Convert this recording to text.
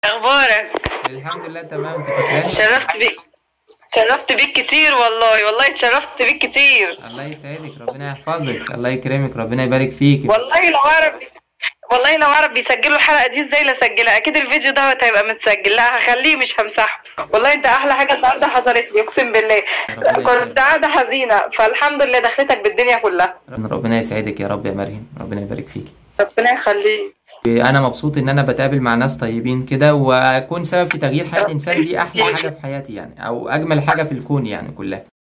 اخبارك؟ الحمد لله تمام. انت فاكراني؟ شرفت بيك. شرفت بيك كتير والله، والله اتشرفت بيك كتير. الله يسعدك، ربنا يحفظك، الله يكرمك، ربنا يبارك فيك. والله لو اعرف، والله لو اعرف بيسجلوا الحلقه دي ازاي لسجلها. اكيد الفيديو ده هيبقى متسجل، لا هخليه مش همسحه. والله انت احلى حاجه النهارده حصلت لي، اقسم بالله. ربنا كنت يسعدك. قاعده حزينه، فالحمد لله دخلتك بالدنيا كلها. ربنا يسعدك يا رب يا مريم، ربنا يبارك فيك. ربنا يخليك. انا مبسوط ان انا بتقابل مع ناس طيبين كده، واكون سبب في تغيير حياة انسان، دي احلى حاجة في حياتي يعني، او اجمل حاجة في الكون يعني كلها.